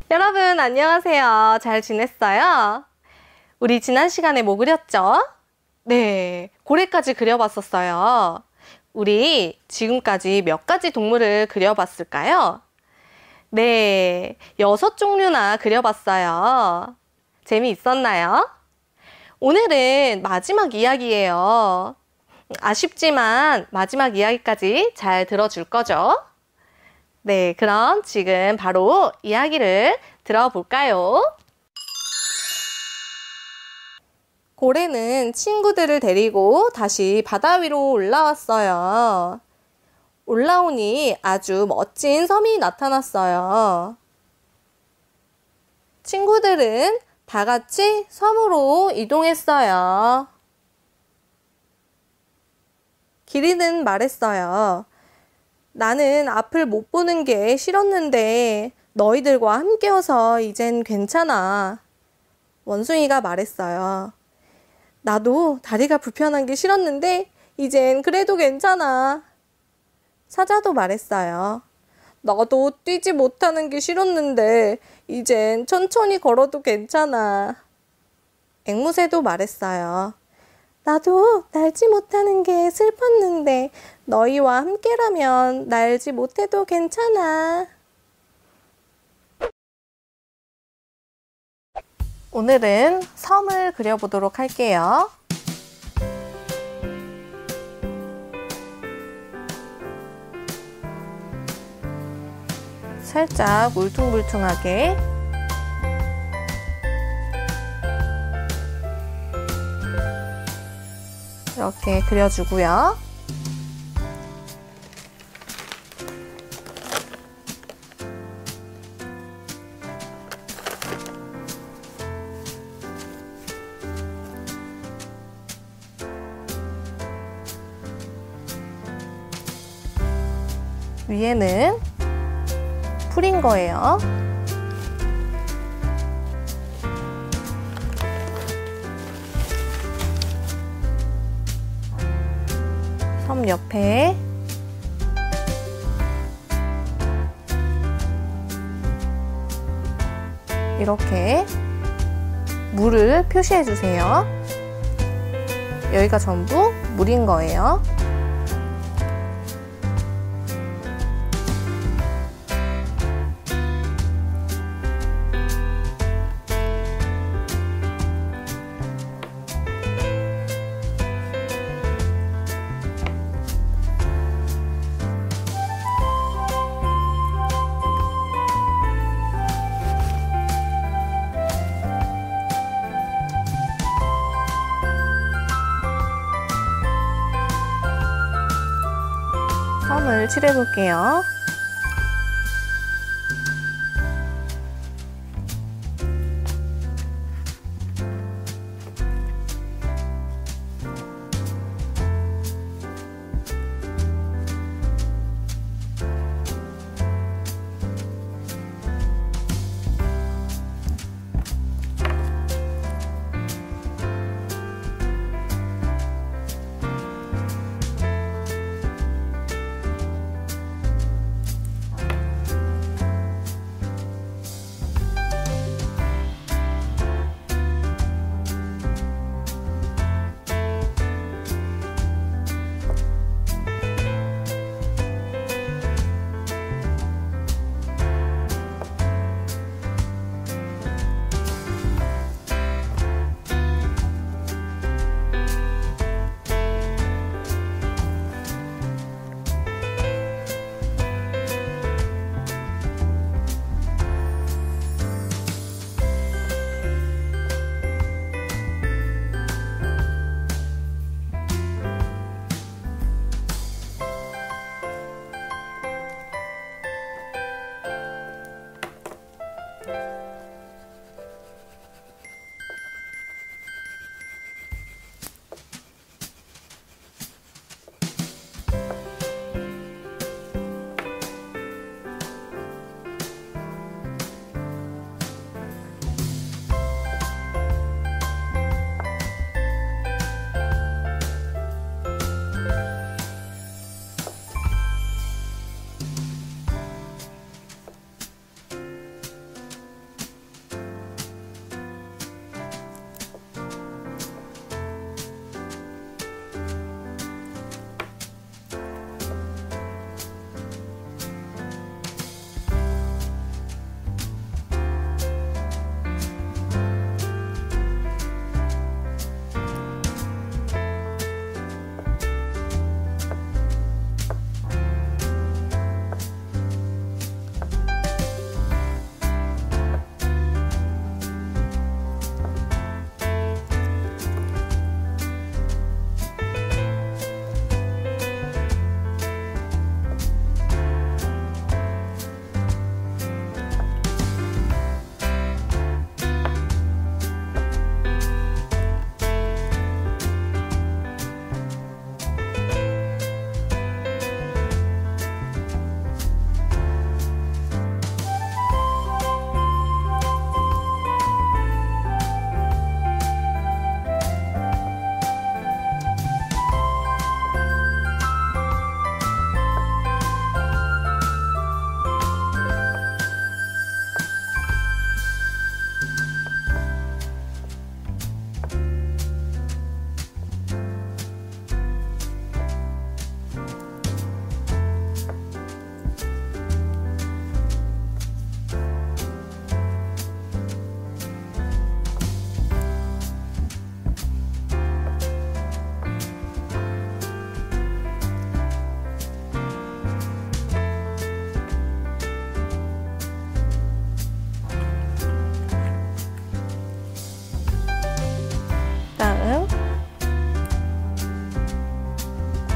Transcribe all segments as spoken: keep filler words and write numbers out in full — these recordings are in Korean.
여러분 안녕하세요. 잘 지냈어요? 우리 지난 시간에 뭐 그렸죠? 네, 고래까지 그려봤었어요. 우리 지금까지 몇 가지 동물을 그려봤을까요? 네, 여섯 종류나 그려봤어요. 재미있었나요? 오늘은 마지막 이야기예요. 아쉽지만 마지막 이야기까지 잘 들어줄 거죠? 네, 그럼 지금 바로 이야기를 들어볼까요? 고래는 친구들을 데리고 다시 바다 위로 올라왔어요. 올라오니 아주 멋진 섬이 나타났어요. 친구들은 다 같이 섬으로 이동했어요. 기린은 말했어요. 나는 앞을 못 보는 게 싫었는데 너희들과 함께여서 이젠 괜찮아. 원숭이가 말했어요. 나도 다리가 불편한 게 싫었는데 이젠 그래도 괜찮아. 사자도 말했어요. 나도 뛰지 못하는 게 싫었는데 이젠 천천히 걸어도 괜찮아. 앵무새도 말했어요. 나도 날지 못하는 게 슬펐는데 너희와 함께라면 날지 못해도 괜찮아. 오늘은 섬을 그려보도록 할게요. 살짝 울퉁불퉁하게 이렇게 그려주고요. 위에는 풀인 거예요. 섬 옆에 이렇게 물을 표시해 주세요. 여기가 전부 물인 거예요. 섬을 칠해 볼게요.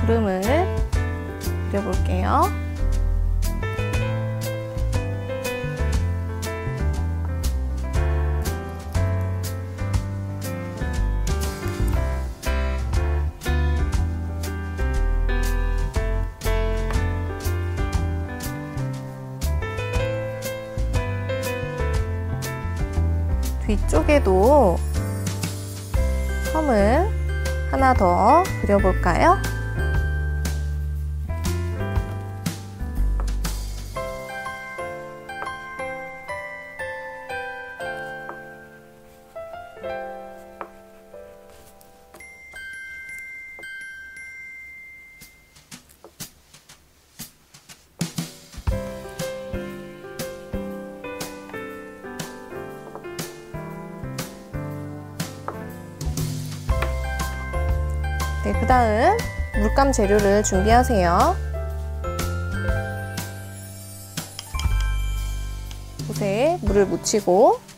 구름을 그려볼게요. 뒤쪽에도 섬을 하나 더 그려볼까요? 네, 그 다음 물감 재료를 준비하세요. 붓에 물을 묻히고